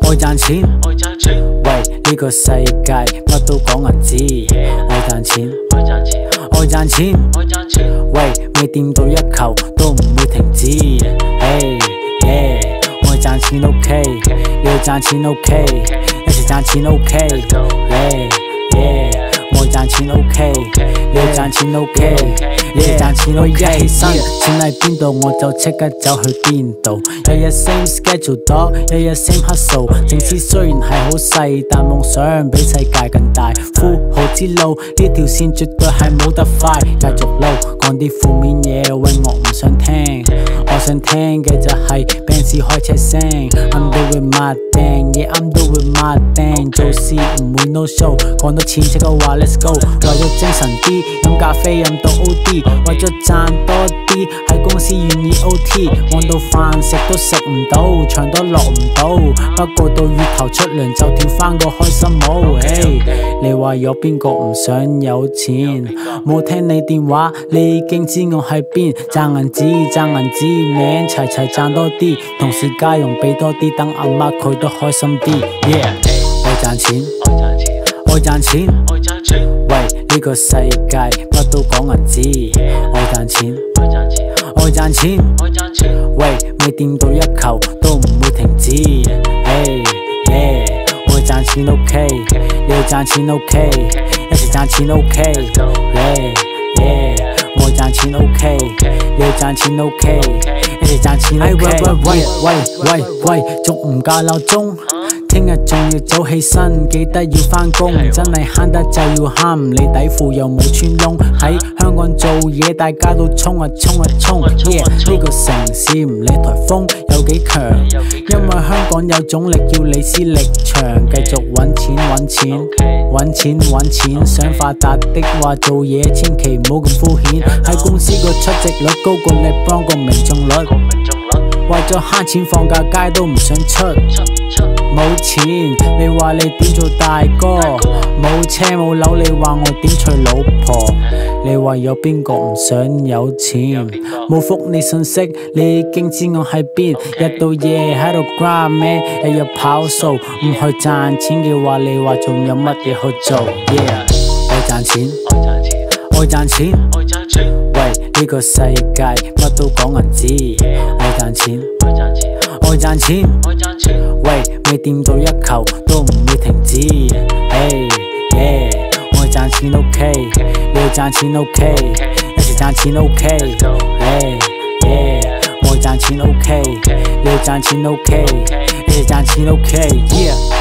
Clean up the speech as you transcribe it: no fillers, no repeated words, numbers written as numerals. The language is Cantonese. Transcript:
愛賺錢，喂呢個世界乜都講銀紙，愛賺錢，愛賺錢，喂未掂到一球都唔會停止。Hey yeah， 愛賺錢 OK， 你要賺錢 OK， 一齊賺錢 OK。Yeah yeah， 愛賺錢 OK， 你要賺錢 OK， 一齊賺錢 OK。一起身，錢喺邊度我就即刻走去邊度。日日 same schedule 多，日日 same hustle。城市雖然係好細，但夢想比世界更大。富豪之路呢條線絕對係冇得快，繼續撈講啲負面嘢，喂我唔想聽。我想聽嘅就係 Benz 開車聲。I'm doing my thing， yeah I'm doing my thing。做事唔會 no show， 講到錢即刻話 let's go。為咗精神啲，飲咖啡飲到 OD， 為咗賺多啲，喺公司願意 OT。望到飯食都食唔到，場都落唔到。不過到月頭出糧就跳返個開心舞。Hey， 你話有邊個唔想有錢？冇聽你電話，你已經知我喺邊。賺銀紙賺銀紙，名齊齊賺多啲，同時家用俾多啲，等阿媽佢都開心啲。Yeah， 愛賺錢，愛賺錢，喂呢個世界乜都講銀紙，愛賺錢，愛賺錢，喂未掂到一球都唔會停止。Hey yeah， 愛賺錢 OK， 你要賺錢 OK， 一齊賺錢 OK。Yeah yeah， 愛賺錢 OK， 你要賺錢 OK， 一齊賺錢 OK。喂，仲唔校鬧鐘？聽日仲要早起身，記得要返工。真係慳得就要慳，你底褲又冇穿窿。喺香港做嘢，大家都衝啊衝啊衝。Yeah， 呢個城市唔理颱風有幾強，因為香港有種力叫李斯力場。繼續揾錢揾錢揾錢揾錢，想發達的話做嘢千祈唔好咁敷衍。喺公司個出席率高過LeBron個命中率，為咗慳錢放假街都唔想出。冇錢，你話你點做大哥？冇車冇樓，你話我點娶老婆？你話有邊個唔想有錢？冇覆你信息，你已經知我喺邊。日到夜喺度 grind 咩？日日跑數，唔去賺錢嘅話，你話仲有乜嘢好做 ？Yeah， 愛賺錢，愛賺錢，喂呢個世界乜都講銀紙，愛賺錢，愛賺錢，喂未掂到一球都唔會停止。Hey yeah， 愛賺錢 OK， 你要賺錢 OK， 一齊賺錢 OK。Hey yeah， 愛賺錢 OK， 你要賺錢 OK， 一齊賺錢 OK。Yeah。